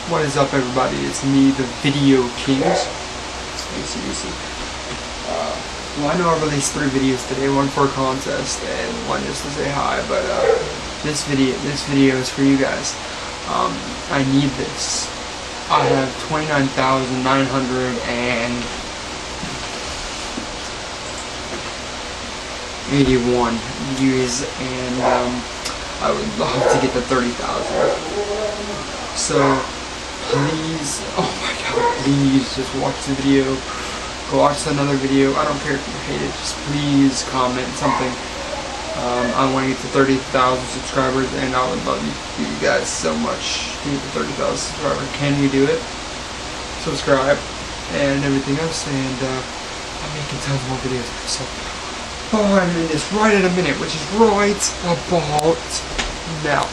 What is up, everybody? It's me, the Video Kings. Easy. Well, I know I released 3 videos today, one for a contest and one just to say hi, but this video is for you guys. I need this. I have 29,981 views, and I would love to get to 30,000. So please, oh my god, please just watch the video. Go watch another video. I don't care if you hate it. Just please comment something. I want to get to 30,000 subscribers, and I would love you guys so much to get to 30,000 subscribers. Can we do it? Subscribe and everything else, and I'm making tons more videos. So, I'm in this right at a minute, which is right about now.